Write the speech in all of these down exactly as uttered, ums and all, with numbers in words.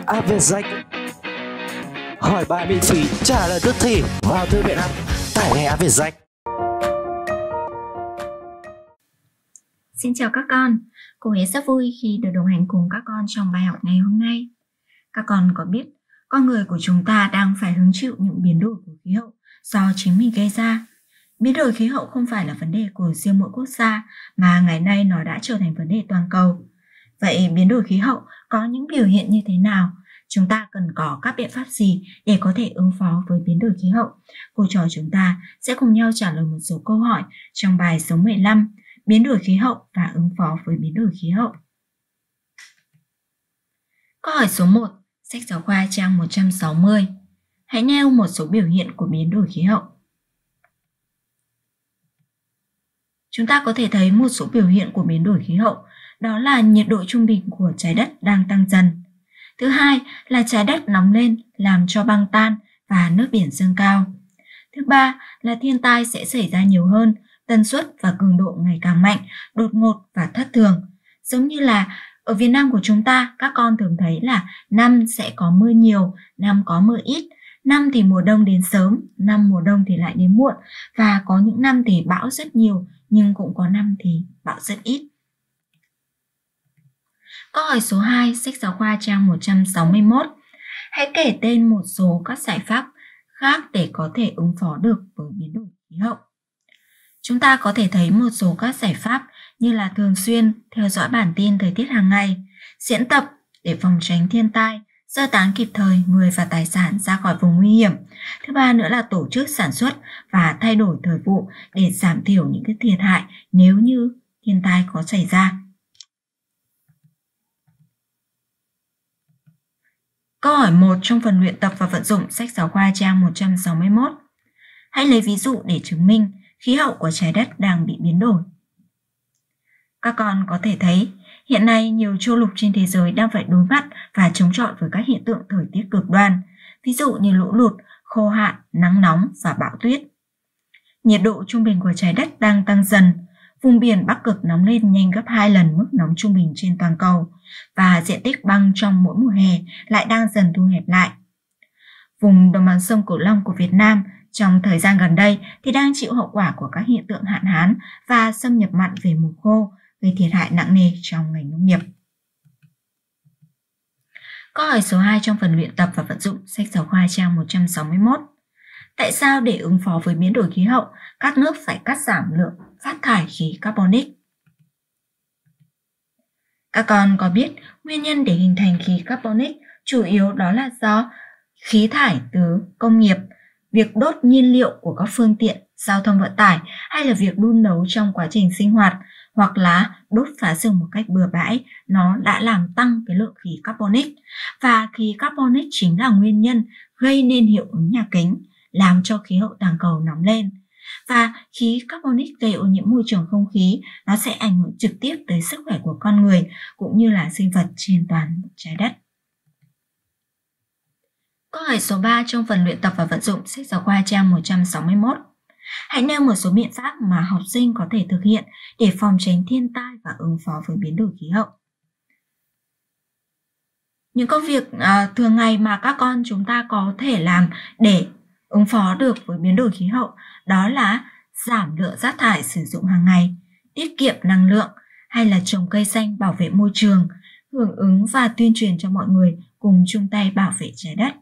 App Việt Danh. Hỏi bài miễn phí, trả lời tức thì. Vào thư viện app, tải ngay App Việt Danh. Xin chào các con, cô Huế rất vui khi được đồng hành cùng các con trong bài học ngày hôm nay. Các con có biết con người của chúng ta đang phải hứng chịu những biến đổi của khí hậu do chính mình gây ra. Biến đổi khí hậu không phải là vấn đề của riêng mỗi quốc gia mà ngày nay nó đã trở thành vấn đề toàn cầu. Vậy biến đổi khí hậu có những biểu hiện như thế nào? Chúng ta cần có các biện pháp gì để có thể ứng phó với biến đổi khí hậu? Cô trò chúng ta sẽ cùng nhau trả lời một số câu hỏi trong bài số mười lăm, biến đổi khí hậu và ứng phó với biến đổi khí hậu. Câu hỏi số một, sách giáo khoa trang một trăm sáu mươi. Hãy nêu một số biểu hiện của biến đổi khí hậu. Chúng ta có thể thấy một số biểu hiện của biến đổi khí hậu, đó là nhiệt độ trung bình của trái đất đang tăng dần. Thứ hai là trái đất nóng lên làm cho băng tan và nước biển dâng cao. Thứ ba là thiên tai sẽ xảy ra nhiều hơn, tần suất và cường độ ngày càng mạnh, đột ngột và thất thường. Giống như là ở Việt Nam của chúng ta, các con thường thấy là năm sẽ có mưa nhiều, năm có mưa ít, năm thì mùa đông đến sớm, năm mùa đông thì lại đến muộn, và có những năm thì bão rất nhiều, nhưng cũng có năm thì bão rất ít. Câu hỏi số hai, sách giáo khoa trang một trăm sáu mươi mốt. Hãy kể tên một số các giải pháp khác để có thể ứng phó được với biến đổi khí hậu. Chúng ta có thể thấy một số các giải pháp như là thường xuyên theo dõi bản tin thời tiết hàng ngày, diễn tập để phòng tránh thiên tai, sơ tán kịp thời người và tài sản ra khỏi vùng nguy hiểm. Thứ ba nữa là tổ chức sản xuất và thay đổi thời vụ để giảm thiểu những cái thiệt hại nếu như thiên tai có xảy ra. Câu hỏi một trong phần luyện tập và vận dụng sách giáo khoa trang một trăm sáu mươi mốt. Hãy lấy ví dụ để chứng minh khí hậu của trái đất đang bị biến đổi. Các con có thể thấy, hiện nay nhiều châu lục trên thế giới đang phải đối mặt và chống chọi với các hiện tượng thời tiết cực đoan, ví dụ như lũ lụt, khô hạn, nắng nóng và bão tuyết. Nhiệt độ trung bình của trái đất đang tăng dần, vùng biển Bắc Cực nóng lên nhanh gấp hai lần mức nóng trung bình trên toàn cầu, và diện tích băng trong mỗi mùa hè lại đang dần thu hẹp lại. Vùng đồng bằng sông Cửu Long của Việt Nam trong thời gian gần đây thì đang chịu hậu quả của các hiện tượng hạn hán và xâm nhập mặn về mùa khô, gây thiệt hại nặng nề trong ngành nông nghiệp. Câu hỏi số hai trong phần luyện tập và vận dụng sách giáo khoa trang một trăm sáu mươi mốt. Tại sao để ứng phó với biến đổi khí hậu, các nước phải cắt giảm lượng phát thải khí carbonic? Các con có biết nguyên nhân để hình thành khí carbonic chủ yếu đó là do khí thải từ công nghiệp, việc đốt nhiên liệu của các phương tiện giao thông vận tải, hay là việc đun nấu trong quá trình sinh hoạt, hoặc là đốt phá rừng một cách bừa bãi, nó đã làm tăng cái lượng khí carbonic. Và khí carbonic chính là nguyên nhân gây nên hiệu ứng nhà kính, làm cho khí hậu toàn cầu nóng lên. Và khí carbonic gây ô nhiễm môi trường không khí, nó sẽ ảnh hưởng trực tiếp tới sức khỏe của con người cũng như là sinh vật trên toàn trái đất. Câu hỏi số ba trong phần luyện tập và vận dụng sách giáo khoa trang một trăm sáu mươi mốt. Hãy nêu một số biện pháp mà học sinh có thể thực hiện để phòng tránh thiên tai và ứng phó với biến đổi khí hậu. Những công việc à, thường ngày mà các con chúng ta có thể làm để ứng phó được với biến đổi khí hậu đó là giảm lượng rác thải sử dụng hàng ngày, tiết kiệm năng lượng, hay là trồng cây xanh bảo vệ môi trường, hưởng ứng và tuyên truyền cho mọi người cùng chung tay bảo vệ trái đất.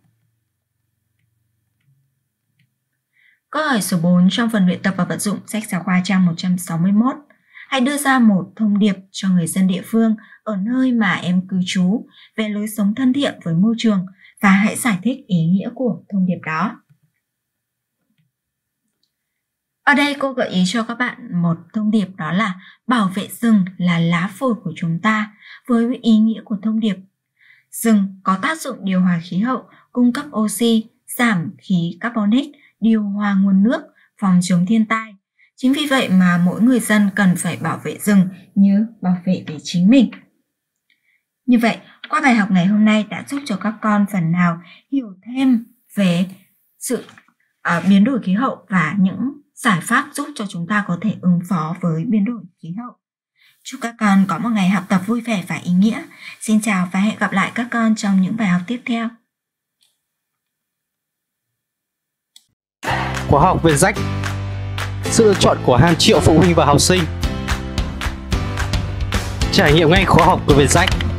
Câu hỏi số bốn trong phần luyện tập và vận dụng sách giáo khoa trang một trăm sáu mươi mốt. Hãy đưa ra một thông điệp cho người dân địa phương ở nơi mà em cư trú về lối sống thân thiện với môi trường và hãy giải thích ý nghĩa của thông điệp đó. Ở đây cô gợi ý cho các bạn một thông điệp, đó là bảo vệ rừng là lá phổi của chúng ta, với ý nghĩa của thông điệp. Rừng có tác dụng điều hòa khí hậu, cung cấp oxy, giảm khí carbonic, điều hòa nguồn nước, phòng chống thiên tai. Chính vì vậy mà mỗi người dân cần phải bảo vệ rừng như bảo vệ về chính mình. Như vậy, qua bài học ngày hôm nay đã giúp cho các con phần nào hiểu thêm về sự uh, biến đổi khí hậu và những giải pháp giúp cho chúng ta có thể ứng phó với biến đổi khí hậu. Chúc các con có một ngày học tập vui vẻ và ý nghĩa. Xin chào và hẹn gặp lại các con trong những bài học tiếp theo. Khóa học Vietjet, sự lựa chọn của hàng triệu phụ huynh và học sinh. Trải nghiệm ngay khóa học của Vietjet.